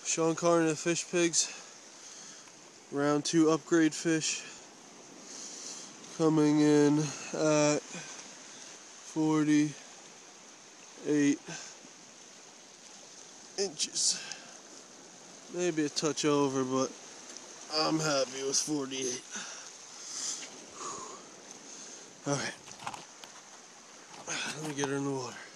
Sean Carn at Fish Pigs. Round 2 upgrade fish. Coming in at 48 inches. Maybe a touch over, but I'm happy with 48. Alright. Let me get her in the water.